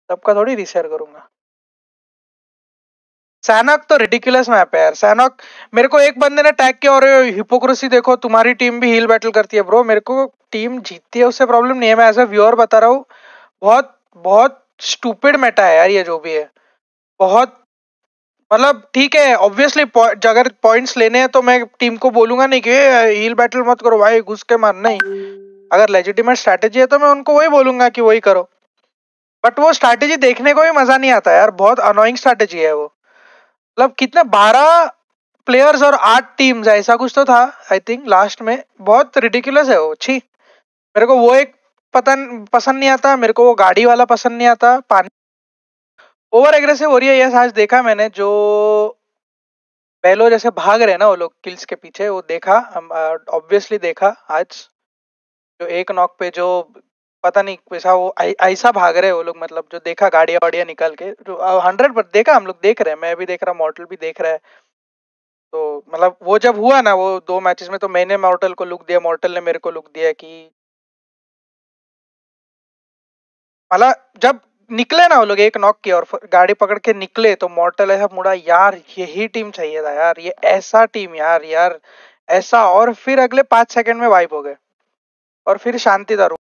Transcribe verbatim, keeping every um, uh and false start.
सबका थोड़ी रीशेयर करूंगा। सैनॉक तो रिडिकुलस मैप है यार। सैनॉक मेरे को एक बंदे ने टैग किया और हिपोक्रेसी देखो तुम्हारी टीम भी हील बैटल करती है। ब्रो मेरे को टीम जीतती है उससे प्रॉब्लम नहीं है, मैं एज अ व्यूअर बता रहा हूँ। बहुत बहुत स्टूपिड मेटा है यार ये जो भी है। बहुत मतलब ठीक है ऑब्वियसली अगर पॉइंट्स लेने हैं तो मैं टीम को बोलूंगा नहीं कि हील बैटल मत करो भाई घुस के मार, नहीं। अगर लेजिटिमेट स्ट्रैटेजी है तो मैं उनको वही बोलूंगा कि वही करो। बट वो स्ट्रैटेजी देखने को भी मजा नहीं आता यार, बहुत अनोइंग स्ट्रैटेजी है वो। मतलब कितने बारह प्लेयर्स और आठ टीम्स ऐसा कुछ तो था आई थिंक लास्ट में। बहुत रिडिकुलस है वो, छी। मेरे को वो एक पता पसंद नहीं आता, मेरे को वो गाड़ी वाला पसंद नहीं आता। पानी ओवर एग्रेसिव हो रही है यस, आज देखा मैंने जो पहलो जैसे भाग रहे हैं ना वो लोग किल्स के पीछे, वो देखा ऑब्वियसली देखा आज। जो एक नॉक पे जो पता नहीं वैसा वो ऐ- ऐसा भाग रहे हैं वो लोग, मतलब जो देखा गाड़िया वाड़िया निकाल के जो हंड्रेड पर देखा, हम लोग देख रहे हैं, मैं भी देख रहा, मॉर्टल भी देख रहा है। तो मतलब वो जब हुआ ना वो दो मैचेस में तो मैंने मॉर्टल को लुक दिया, मॉर्टल ने मेरे को लुक दिया कि मतलब जब निकले ना वो लोग एक नॉक किया और फिर गाड़ी पकड़ के निकले तो मॉर्टल ऐसा मुड़ा यार, यही टीम चाहिए था यार, ये ऐसा टीम यार यार ऐसा। और फिर अगले पांच सेकंड में वाइप हो गए और फिर शांति था।